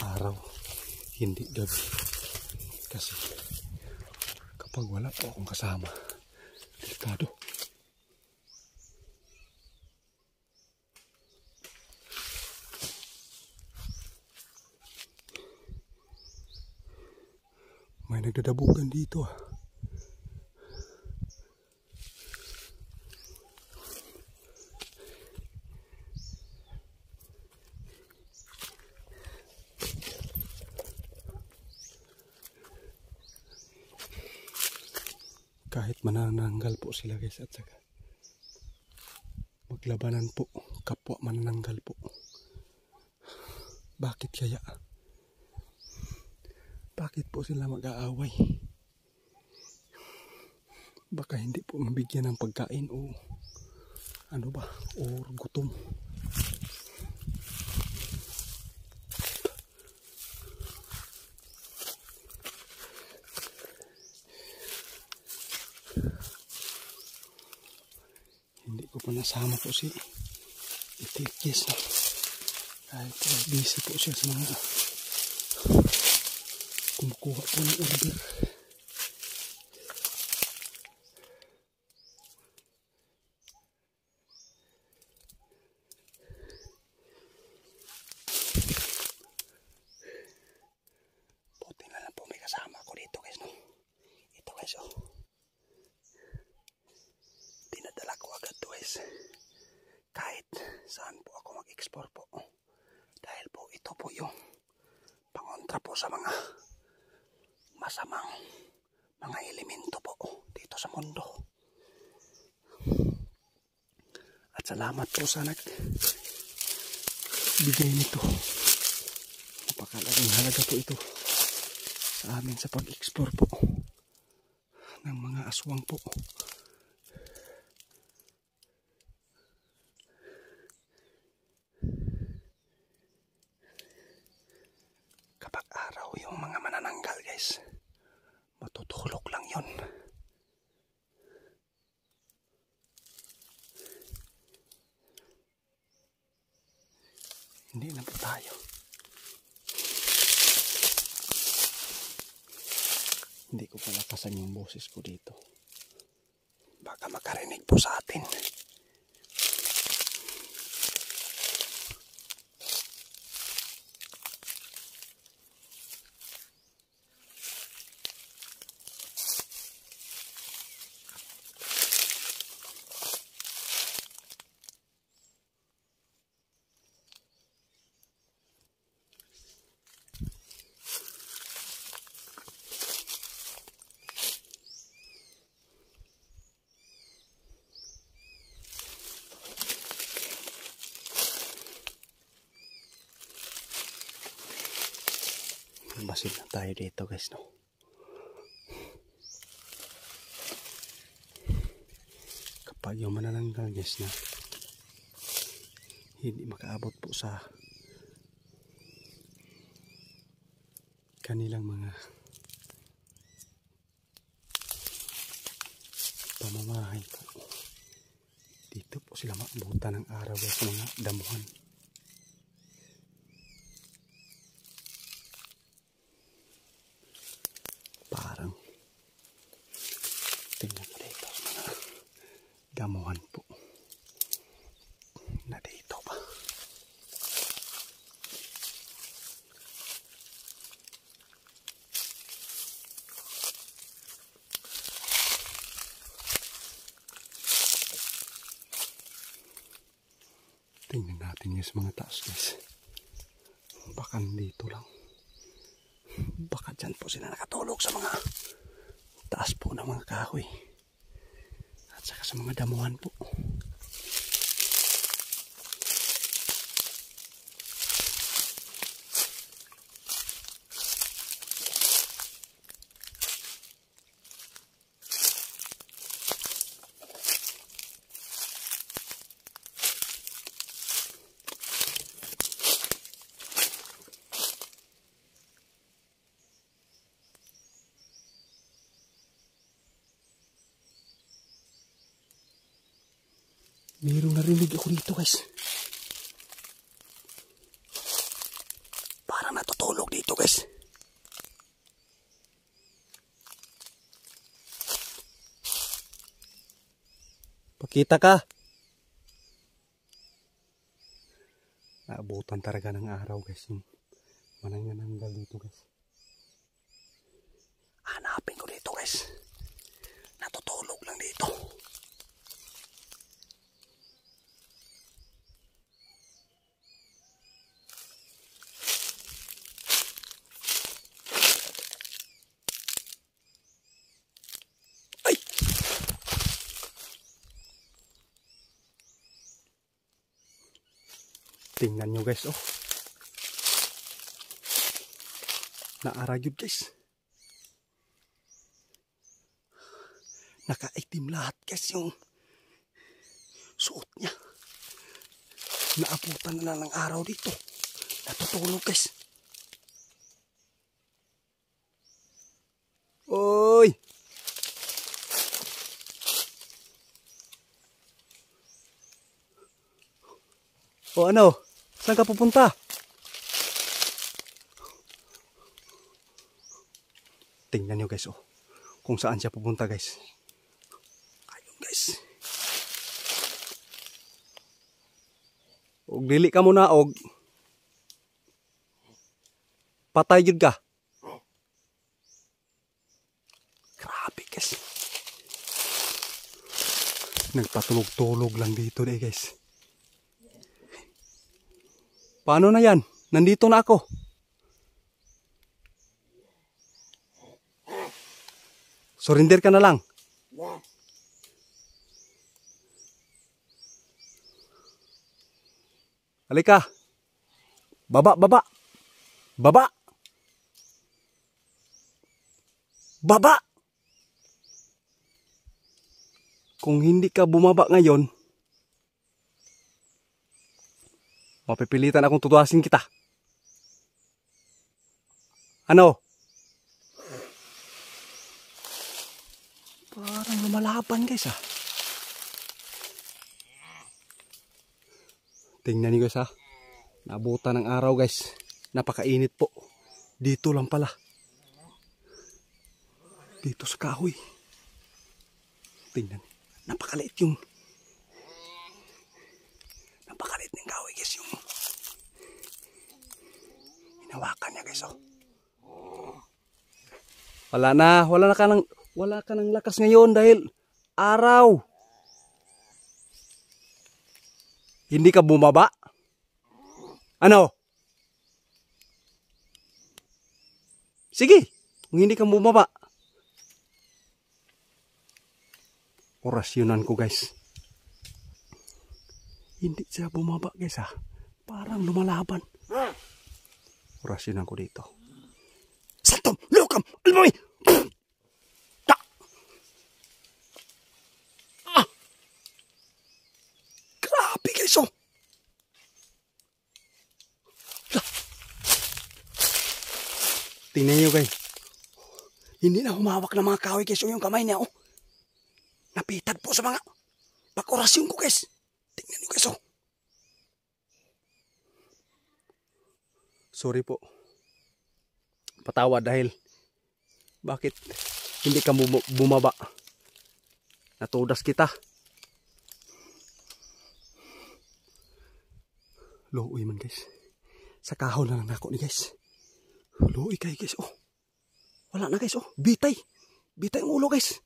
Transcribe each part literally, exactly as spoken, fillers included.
araw, hindi gabi. Kasi kapag wala po akong kasama, delikado. May nagdadabugan dito ah. Kahit manananggal po sila guys, at saka maglabanan po, kapwa manananggal po. Bakit kaya? Bakit po sila mag-aaway? Baka hindi po mabigyan ng pagkain o ano ba, o gutom. Hindi ko pa nasama po si Itikis. Kahit po busy po siya sa mga kumukuha po ng order. Buti na lang po may kasama ko dito guys, no? Ito guys, oh. Dinadala ko agad to guys. Kahit saan po ako mag-explore po. Dahil po ito po yung pangontra po sa mga masamang mga elemento po dito sa mundo. At salamat po sa nagbigay nito. Napakalaking halaga po ito sa amin sa pag-explore po ng mga aswang po. Kapag araw yung mga manananggal guys, matutulog lang yun. Hindi na po tayo. Hindi ko palakasan yung boses ko dito. Baka makarinig po sa atin. Masid na tayo dito guys, no? Kapag yung manananggal guys na hindi makaabot po sa kanilang mga pamamahay po, dito po sila maabutan ng araw guys sa mga damuhan. Parang tingnan ko dito sa mga damuhan po na dito pa. Tingnan natin yung mga taas guys. Baka dito lang. Baka dyan po sila nakatulog sa mga taas po ng mga kahoy. At saka sa mga damuhan po. Mayroong narinig ako dito guys. Parang natutulog. dito guys. Pakita ka. Naabutan talaga ng araw guys. Yung manananggal dito guys. Hanapin ko dito guys. Natutulog lang dito. Ay! Tingnan nyo guys, oh. Naaragyod guys. Nakaitim lahat guys yung suot niya. Naabutan na lang ng araw dito. Natutulog guys. Oy! O ano? Saan ka pupunta? Tingnan nyo guys, oh. Kung saan siya pupunta guys. Ayun guys. Og dili ka muna og patay jud ka. Grabe guys. Nagpatulog-tulog lang dito eh guys. Paano na yan? Nandito na ako. Surrender ka na lang. Halika. Baba, baba. Baba. Baba. Kung hindi ka bumaba ngayon, mapipilitan akong tutuasin kita. Ano? Parang lumalaban guys ah. Tingnan niyo guys ah. Naabutan ng araw guys. Napakainit po. Dito lang pala. Dito sa kahoy. Tingnan. Napakaliit yung Napakaliit ng kahoy guys yung hinawakan niya guys oh. Wala na, wala na ka ng wala ka ng lakas ngayon dahil araw. Hindi ka bumaba? Ano? Sige, kung hindi ka bumaba. Orasyonan ko guys. Hindi siya bumaba guys ah. Parang lumalaban. Orasyonan ko dito. Santom! Lukam! Almoy! Ta! Ah! Grabe guys oh! Tingnan nyo guys. Hindi na humawak ng mga kahoy guys. Yung kamay niya oh. Napitad po sa mga pag-orasyon ko guys. Tingnan nyo guys oh. Sorry po. Patawad dahil bakit hindi ka bumaba. Natudas kita. Luoy man guys. Sa kahon na lang ako ni guys. Luoy kayo guys oh. Wala na guys oh. Bitay. Bitay ang ulo guys.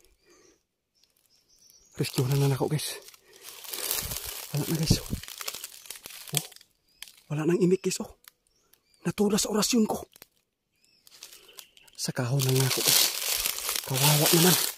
Rescue na lang ako guys. Wala na guys oh. Oh. Wala nang imik guys oh. Natulas sa orasyon ko. Sa kahon na nga ako. Kawawa naman.